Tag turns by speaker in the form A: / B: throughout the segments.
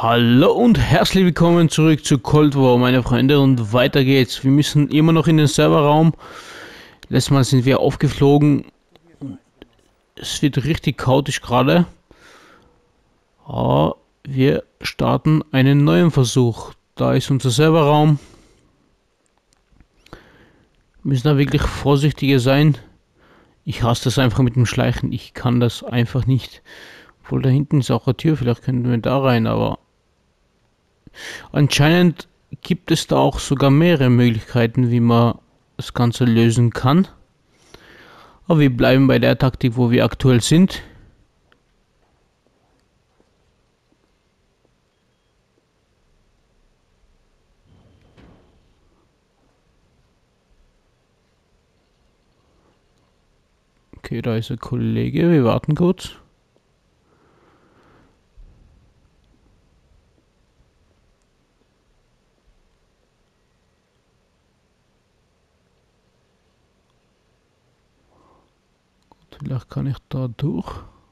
A: Hallo und herzlich willkommen zurück zu Cold War, meine Freunde, und weiter geht's. Wir müssen immer noch in den Serverraum. Letztes Mal sind wir aufgeflogen. Es wird richtig chaotisch gerade. Aber wir starten einen neuen Versuch. Da ist unser Serverraum. Wir müssen da wirklich vorsichtiger sein. Ich hasse das einfach mit dem Schleichen. Ich kann das einfach nicht. Obwohl da hinten ist auch eine Tür. Vielleicht können wir da rein, aber anscheinend gibt es da auch sogar mehrere Möglichkeiten, wie man das Ganze lösen kann. Aber wir bleiben bei der Taktik, wo wir aktuell sind. Okay, da ist ein Kollege. Wir warten kurz. Vielleicht kann ich da durch.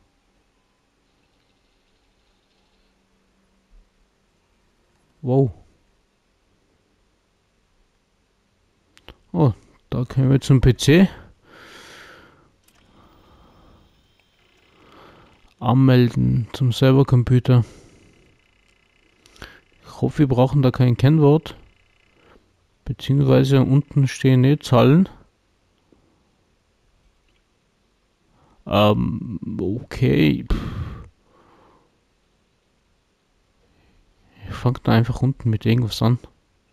A: Wow. Oh, da können wir zum PC. Anmelden zum Servercomputer. Ich hoffe, wir brauchen da kein Kennwort. Beziehungsweise unten stehen Zahlen. Okay. Ich fange da einfach unten mit irgendwas an.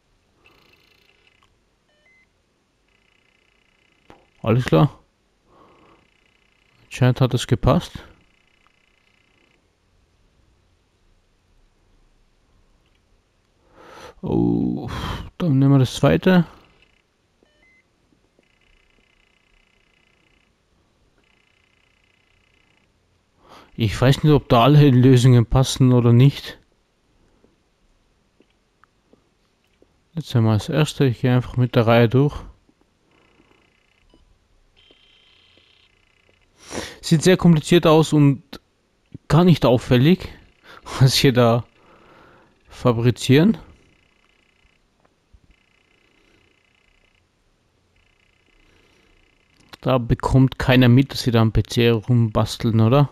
A: Alles klar. Anscheinend hat es gepasst. Oh, dann nehmen wir das zweite. Ich weiß nicht, ob da alle Lösungen passen oder nicht. Jetzt einmal das erste. Ich gehe einfach mit der Reihe durch. Sieht sehr kompliziert aus und gar nicht auffällig, was hier da fabrizieren. Da bekommt keiner mit, dass sie da am PC rumbasteln, oder?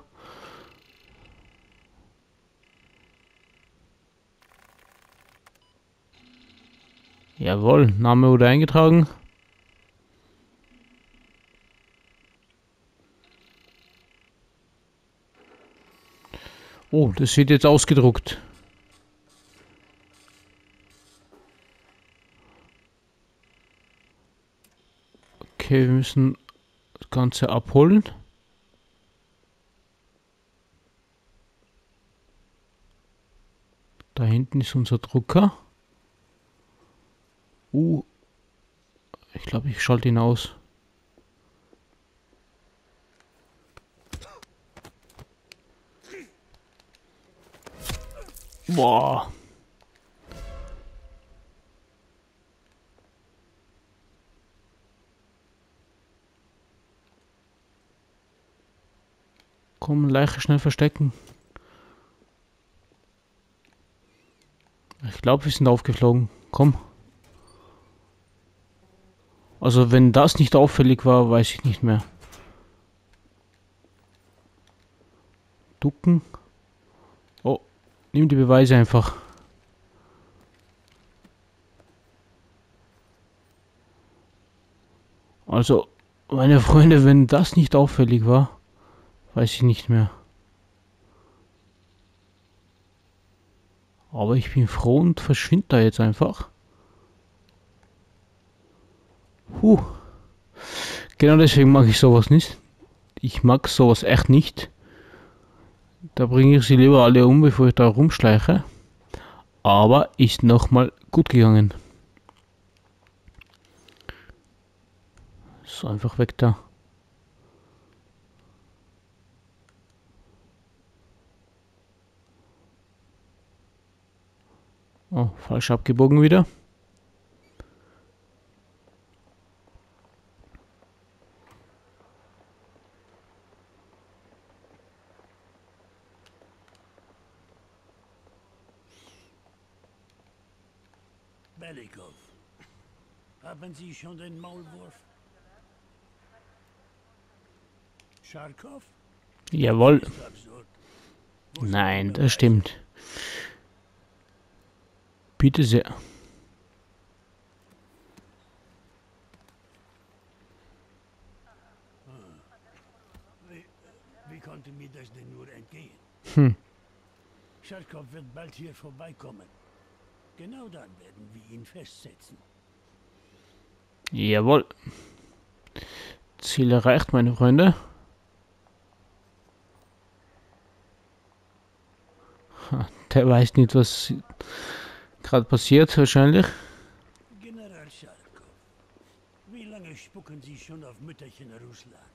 A: Jawohl, Name wurde eingetragen. Oh, das wird jetzt ausgedruckt. Okay, wir müssen das Ganze abholen. Da hinten ist unser Drucker. Ich glaube, ich schalte ihn aus. Boah. Komm, Leiche schnell verstecken. Ich glaube, wir sind aufgeflogen. Komm. Also, wenn das nicht auffällig war, weiß ich nicht mehr. Ducken. Oh, nimm die Beweise einfach. Also, meine Freunde, wenn das nicht auffällig war, weiß ich nicht mehr. Aber ich bin froh und verschwinde da jetzt einfach. Huh. Genau deswegen mag ich sowas nicht. Ich mag sowas echt nicht. Da bringe ich sie lieber alle um, bevor ich da rumschleiche. Aber ist nochmal gut gegangen. So, einfach weg da. Oh, falsch abgebogen wieder.
B: Belikov. Haben Sie schon den Maulwurf? Scharkow?
A: Jawohl.
B: Ist absurd. Wo sind die
A: Nein, das
B: Beweise?
A: stimmt. Bitte sehr.
B: Wie konnte mir das denn nur entgehen?
A: Hm.
B: Scharkow wird bald hier vorbeikommen. Genau dann werden wir ihn festsetzen.
A: Jawohl. Ziel erreicht, meine Freunde. Der weiß nicht, was gerade passiert, wahrscheinlich.
B: General Scharkow, wie lange spucken Sie schon auf Mütterchen Russland?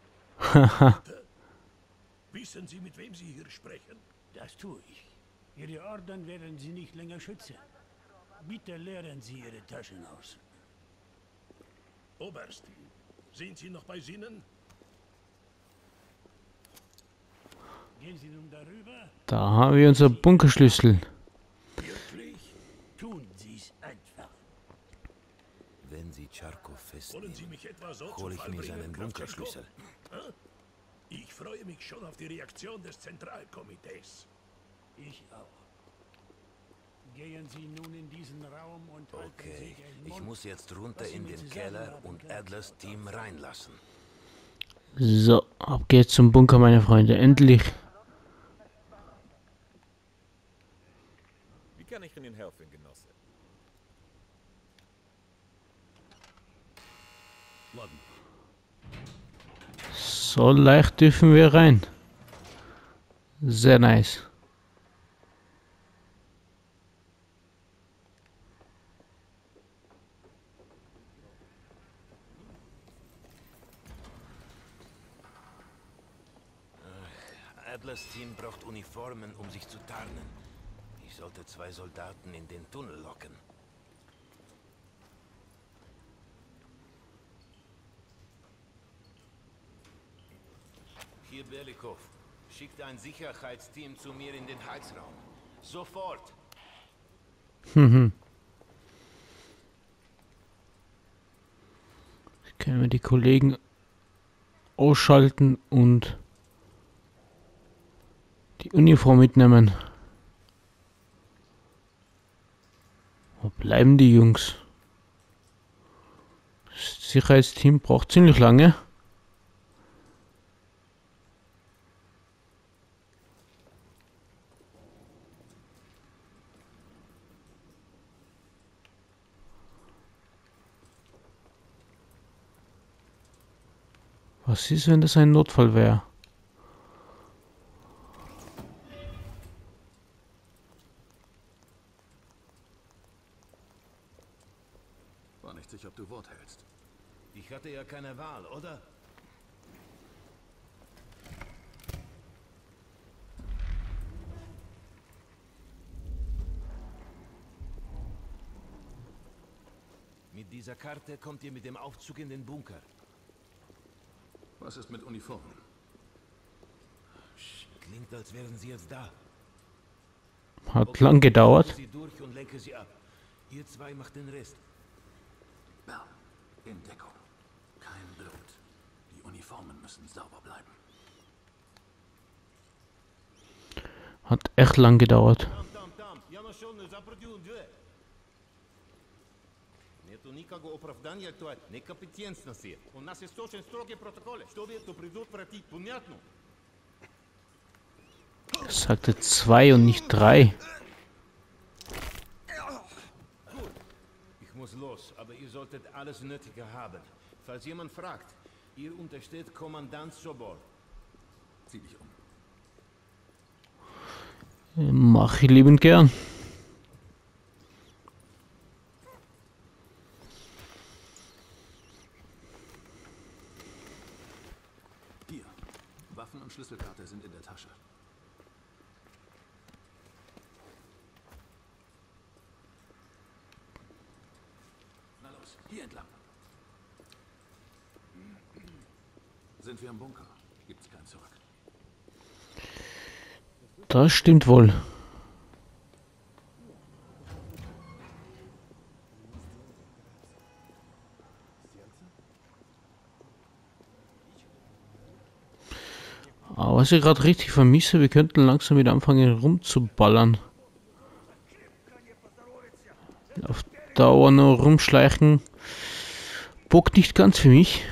C: Wissen Sie, mit wem Sie hier sprechen?
B: Das tue ich. Ihre Ordnung werden Sie nicht länger schützen. Bitte leeren Sie Ihre Taschen aus.
C: Oberst, sind Sie noch bei Sinnen?
B: Gehen Sie nun darüber.
A: Da haben wir unser Bunkerschlüssel.
C: Wirklich?
B: Tun Sie es einfach.
D: Wenn Sie Charkov
C: Wollen Sie
D: festnehmen,
C: mich etwa so
D: hole
C: zu
D: ich
C: Fall
D: mir
C: bringen,
D: seinen
C: Kravchenko?
D: Bunkerschlüssel.
C: Ich freue mich schon auf die Reaktion des Zentralkomitees.
B: Ich auch. Gehen Sie nun in diesen Raum und halten
D: Okay,
B: Sie den
D: ich
B: Mund.
D: muss jetzt runter
B: Was Sie
D: in
B: mir
D: den
B: zu
D: Keller
B: sagen haben,
D: und
B: ganz
D: Adlers
B: laut
D: Team reinlassen.
A: So, ab geht's zum Bunker, meine Freunde. Endlich.
E: Wie kann ich Ihnen helfen, Genosse?
A: So leicht dürfen wir rein. Sehr nice.
D: Adlers Team braucht Uniformen, um sich zu tarnen. Ich sollte 2 Soldaten in den Tunnel locken. Hier Belikov. Schickt ein Sicherheitsteam zu mir in den Heizraum. Sofort!
A: Können wir die Kollegen ausschalten und die Uniform mitnehmen. Wo bleiben die Jungs? Das Sicherheitsteam braucht ziemlich lange. Was ist, wenn das ein Notfall wäre?
F: War nicht sicher, ob du Wort hältst.
D: Ich hatte ja keine Wahl, oder? Mit dieser Karte kommt ihr mit dem Aufzug in den Bunker.
F: Was ist mit Uniformen?
D: Klingt, als wären sie jetzt da.
A: Hat lang gedauert.
D: Ich sie durch und lenke sie ab. Ihr 2 macht den Rest.
F: Bell, in Deckung. Kein Blut. Die Uniformen müssen sauber bleiben.
A: Hat echt lang gedauert.
G: Нету никакого оправдания, то некомпетентности. У нас есть очень строгие протоколы. Чтобы это предотвратить, понятно?
A: Sagte 2 und nicht 3.
D: Ich muss los, aber ihr solltet alles Nötige haben. Falls jemand fragt, ihr untersteht Kommandant Sobor.
F: Zieh dich um.
A: Mach ich liebend gern.
F: Hier. Waffen und Schlüsselkarte sind in der Tasche. Na los, hier entlang. Sind wir im Bunker? Gibt's kein Zurück.
A: Das stimmt wohl. Aber was ich gerade richtig vermisse, wir könnten langsam wieder anfangen rumzuballern. Auf Dauer nur rumschleichen. Bockt nicht ganz für mich.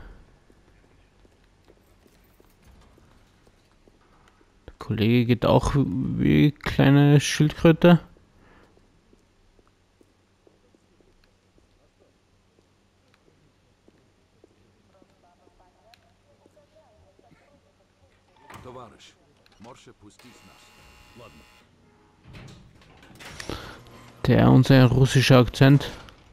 A: Der Kollege geht auch wie kleine Schildkröte.
F: Товарищ, Morsche пустись нас.
A: Der und sein russischer Akzent.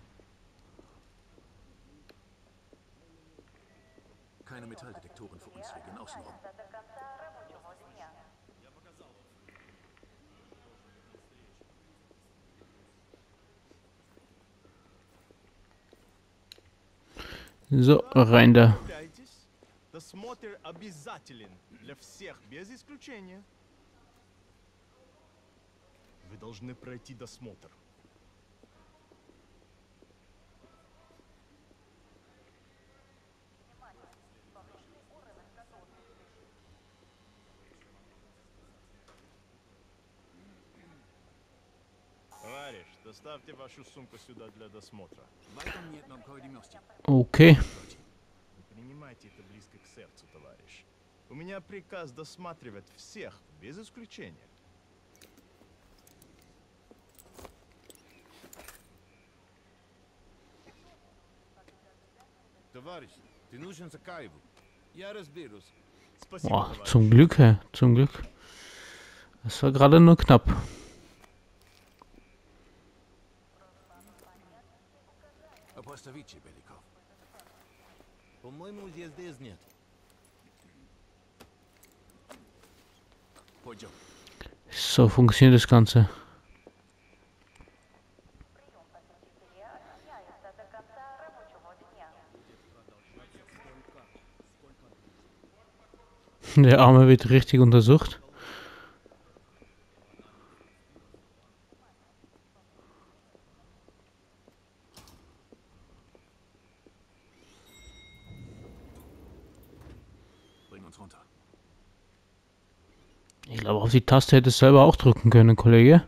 F: Keine Metalldetektoren für uns, wir gehen außen rum.
A: So, rein da.
E: Досмотр обязателен для всех, без исключения. Вы должны пройти досмотр. Товарищ, доставьте вашу сумку сюда для досмотра.
F: Weiter нет необходимости.
A: Okay.
E: Не принимайте это близко к сердцу, товарищ. У меня приказ досматривать всех, без исключения.
D: Товарищ, ты нужен Закаеву. Я разберусь.
E: Спасибо,
A: Boah,
E: товарищ.
A: zum Glück, hä? Zum Glück. Das war gerade nur knapp.
F: Опоставите, Беликов.
D: По-моему, здесь нет.
F: Пойдем.
A: So funktioniert das Ganze. Der Arme wird richtig untersucht.
F: Bring uns runter.
A: Ich glaube, auf die Taste hätte es selber auch drücken können, Kollege.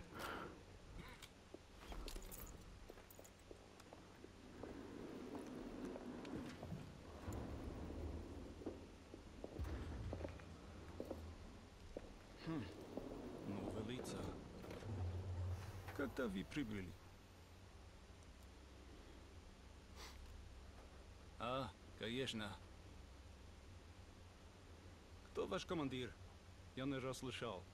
C: Новое лицо. Когда вы прибыли? А, конечно. Кто ваш командир? Я не расслышал.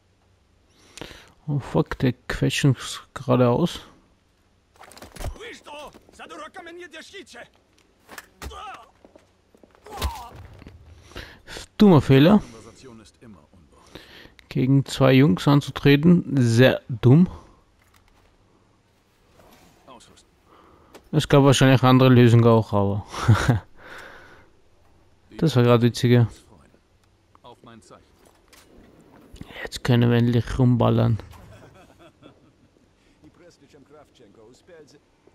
A: Oh fuck, der quetscht uns geradeaus.
C: Вы что, за дураками не держите?
A: Dummer Fehler.
F: Konversation ist immer unbeholfen.
A: Gegen zwei Jungs anzutreten. Sehr dumm.
F: Ausrüsten.
A: Es gab wahrscheinlich andere Lösungen auch, aber. Das war gerade witziger.
F: Freuen. Auf mein Zeichen.
A: Jetzt können wir endlich rumballern.
C: И прежде чем Кравченко успел...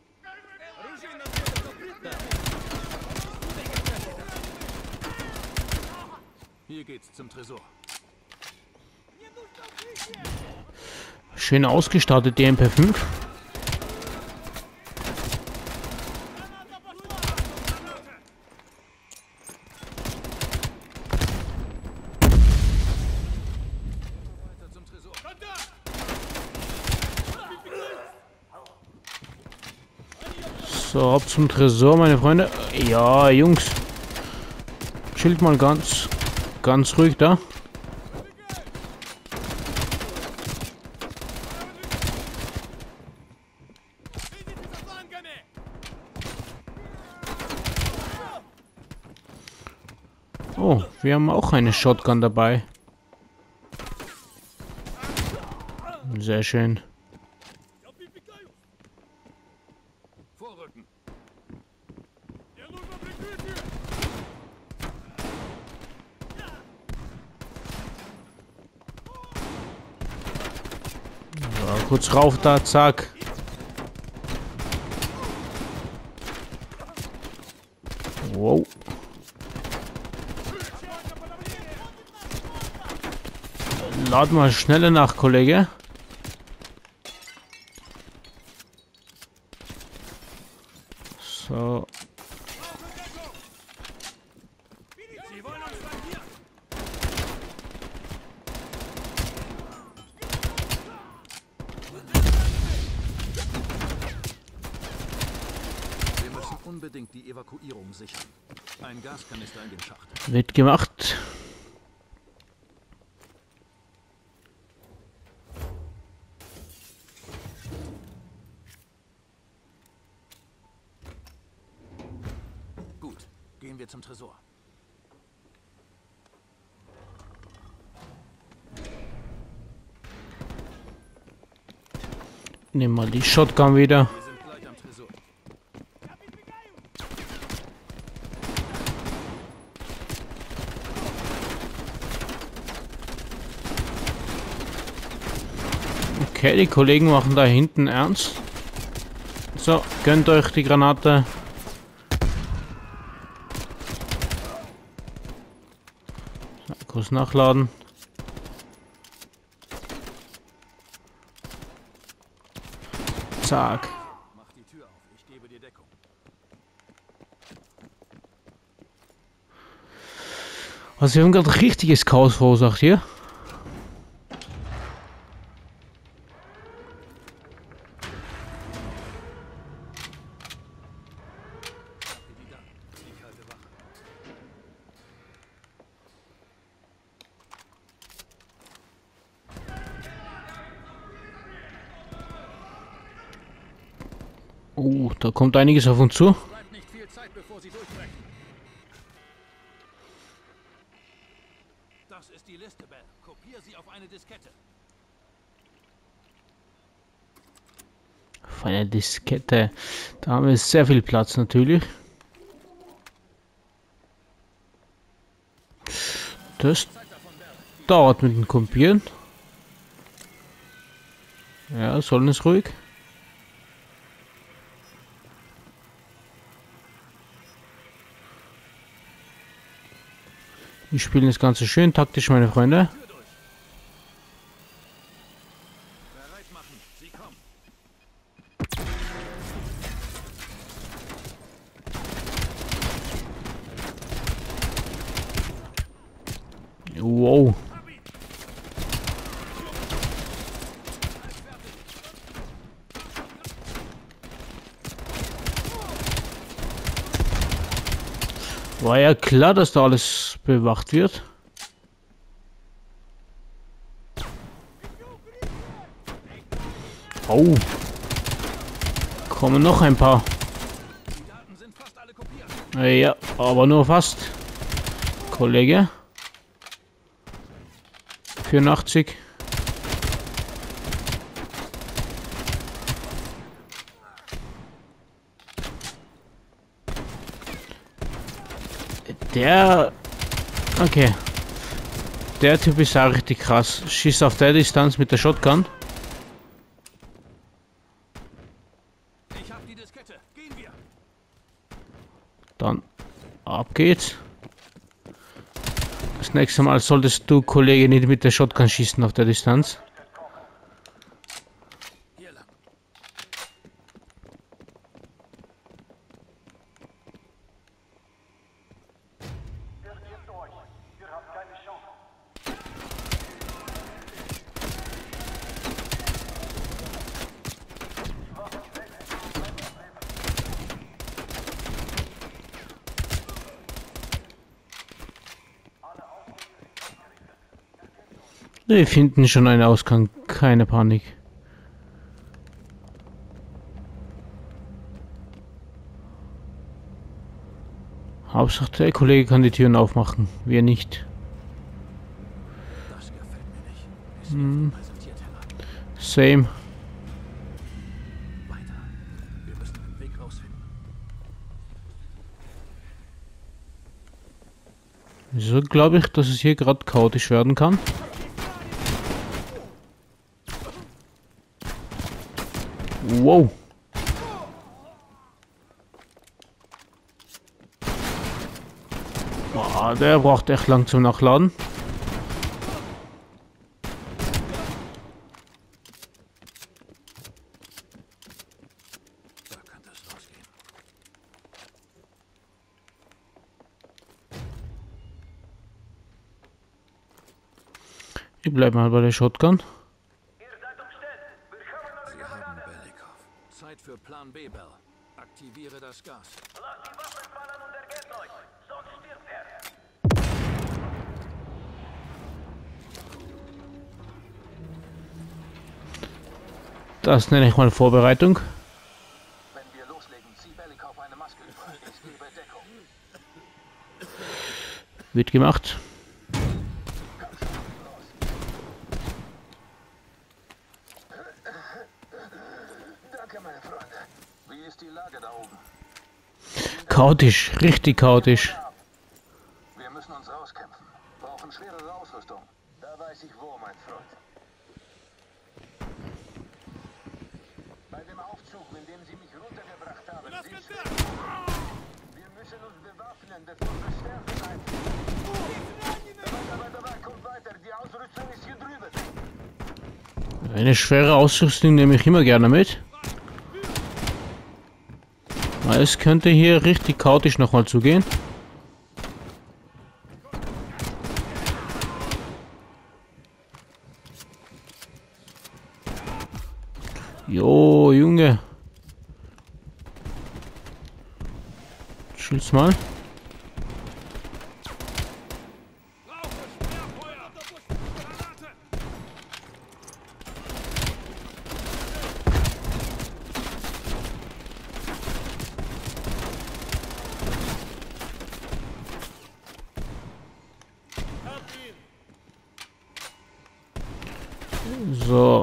F: Hier geht's zum Tresor.
A: Schön ausgestattet, die MP5.
F: Weiter zum Tresor.
A: So, ab zum Tresor, meine Freunde. Ja, Jungs. Chillt mal ganz ruhig da. Oh, wir haben auch eine Shotgun dabei. Sehr schön.
F: Vorrücken.
A: Ja, kurz rauf da, zack. Wow. Lad mal schneller nach, Kollege. So.
F: Wir müssen unbedingt die Evakuierung sichern. Ein Gaskanister in dem Schacht.
A: Wird gemacht.
F: Gut, gehen wir zum Tresor.
A: Nimm mal die Shotgun wieder.
F: Wir sind gleich am Tresor.
A: Okay, die Kollegen machen da hinten ernst. So, gönnt euch die Granate. So, kurz nachladen. Zack.
F: Mach die Tür auf, ich gebe dir Deckung.
A: Also wir haben gerade richtiges Chaos verursacht hier.
F: Ich halte Wache.
A: Oh, da kommt einiges auf uns zu.
F: Bleibt nicht viel Zeit, bevor sie durchbrechen. Das ist die Liste, Bell. Kopier sie auf eine Diskette.
A: Auf eine Diskette. Da haben wir sehr viel Platz natürlich. Das dauert mit dem Kopieren. Ja, sollen es ruhig. Wir spielen das Ganze schön taktisch, meine Freunde.
F: Bereit machen, sie kommen.
A: Wow. War ja klar, dass da alles bewacht wird. Oh. Kommen noch ein paar.
F: Die Daten sind fast alle kopiert.
A: Ja, aber nur fast. Kollege. 84. Der... Okay. Der Typ ist auch richtig krass. Schießt auf der Distanz mit der Shotgun.
F: Ich hab die Diskette. Gehen wir.
A: Dann ab geht's. Das nächste Mal solltest du, Kollege, nicht mit der Shotgun schießen auf der Distanz.
F: Hier lang.
A: Wir finden schon einen Ausgang, keine Panik. Hauptsache der Kollege kann die Türen aufmachen, wir nicht.
F: Das gefällt mir nicht. Ist mir präsentiert, Herr.
A: Same.
F: Weiter. Wir müssen einen Weg rausfinden.
A: So glaube ich, dass es hier gerade chaotisch werden kann. Wow. Boah, der braucht echt lang zum Nachladen. die bleiben halt bei der Shotgun.
F: Sie haben Belikov. Zeit für Plan B, Bell. Aktiviere das Gas.
A: Das nenne ich mal Vorbereitung.
F: Wenn wir loslegen, zieh Belikov eine Maske über. Ich gebe Deckung.
A: Wird gemacht.
F: Danke, meine Freunde. Wie ist die Lage da oben?
A: Chaotisch, richtig chaotisch.
F: Wir müssen uns rauskämpfen. Brauchen schwerere Ausrüstung. Da weiß ich wo, mein Freund. Bei dem Aufzug, mit dem Sie mich runtergebracht haben, sind Sie. Wir müssen uns bewaffnen, bevor wir sterben. Weiter, kommt weiter. Die Ausrüstung ist hier drüben.
A: Eine schwere Ausrüstung nehme ich immer gerne mit. Weil es könnte hier richtig chaotisch nochmal zugehen. Jo, Junge. Schieß mal. So.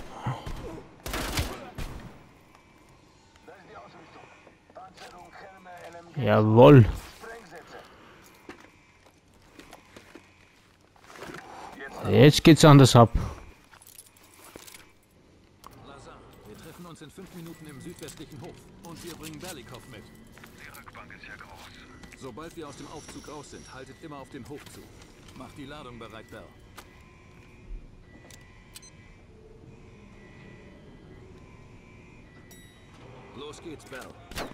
A: Jawohl. Jetzt geht's anders ab.
F: Lazar, wir treffen uns in 5 Minuten im südwestlichen Hof. Und wir bringen Belikov mit.
C: Die Rückbank ist ja groß.
F: Sobald wir aus dem Aufzug raus sind, haltet immer auf den Hof zu. Macht die Ladung bereit, Bell. Los geht's, Bell.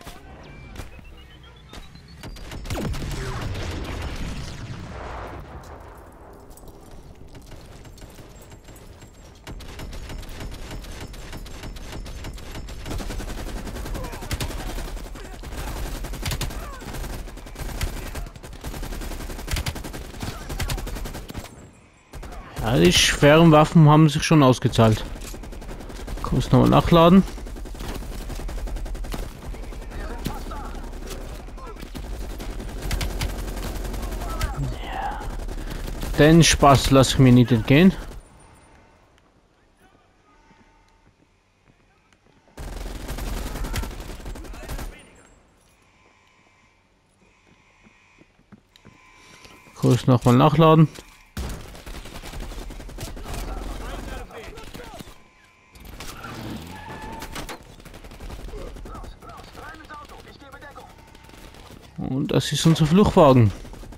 A: Ja, die schweren Waffen haben sich schon ausgezahlt. Kurz nochmal nachladen. Ja. Den Spaß lasse ich mir nicht entgehen. Kurz nochmal nachladen. Und das ist unser Fluchtwagen.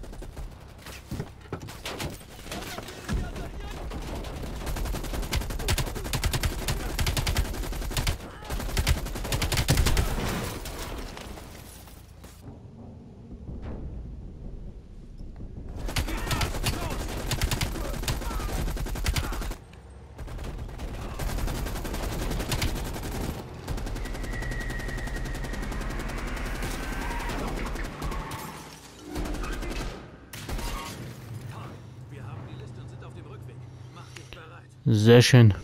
A: Sehr schön.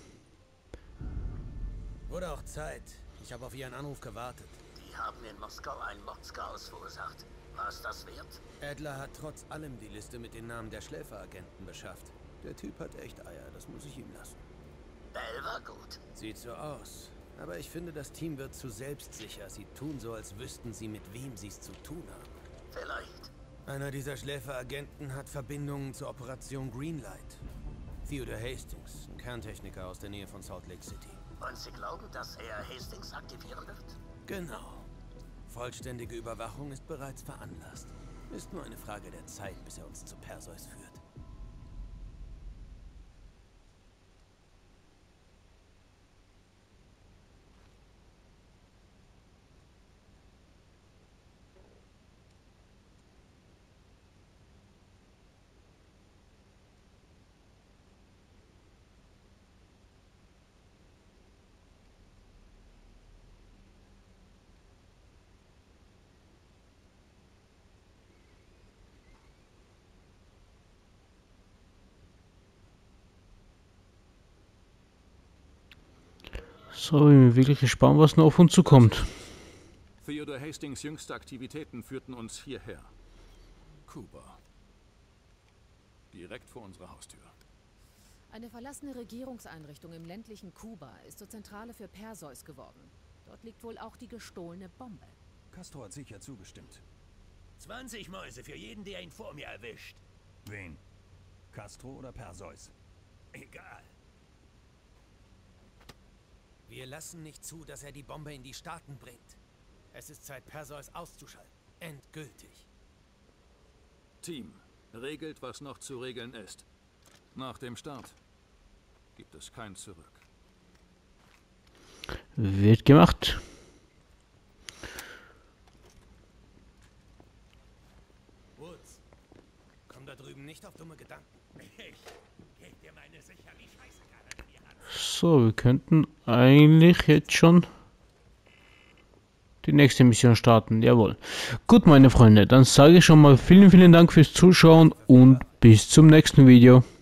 H: Wurde auch Zeit. Ich habe auf Ihren Anruf gewartet.
I: Die haben in Moskau ein Mordschaos verursacht. War es das wert?
H: Adler hat trotz allem die Liste mit den Namen der Schläferagenten beschafft. Der Typ hat echt Eier, das muss ich ihm lassen.
I: Bell war gut.
H: Sieht so aus. Aber ich finde, das Team wird zu selbstsicher. Sie tun so, als wüssten sie, mit wem sie es zu tun haben.
I: Vielleicht.
H: Einer dieser Schläferagenten hat Verbindungen zur Operation Greenlight. Theodore Hastings, ein Kerntechniker aus der Nähe von Salt Lake City.
I: Und Sie glauben, dass er Hastings aktivieren wird?
H: Genau. Vollständige Überwachung ist bereits veranlasst. Ist nur eine Frage der Zeit, bis er uns zu Perseus führt.
A: So, ich bin wirklich gespannt, was noch auf uns zukommt.
J: Theodore Hastings' jüngste Aktivitäten führten uns hierher. Kuba. Direkt vor unserer Haustür.
K: Eine verlassene Regierungseinrichtung im ländlichen Kuba ist zur Zentrale für Perseus geworden. Dort liegt wohl auch die gestohlene Bombe.
L: Castro hat sicher zugestimmt.
C: 20 Mäuse für jeden, der ihn vor mir erwischt.
L: Wen? Castro oder Perseus?
C: Egal.
H: Wir lassen nicht zu, dass er die Bombe in die Staaten bringt. Es ist Zeit, Perseus auszuschalten. Endgültig.
J: Team, regelt, was noch zu regeln ist. Nach dem Start gibt es kein Zurück.
A: Wird gemacht.
H: Woods, komm da drüben nicht auf dumme Gedanken.
C: Ich geb dir meine sicher wie Scheißegal an die Hand.
A: So, wir könnten eigentlich jetzt schon die nächste Mission starten. Jawohl. Gut, meine Freunde, dann sage ich schon mal vielen Dank fürs Zuschauen und bis zum nächsten Video.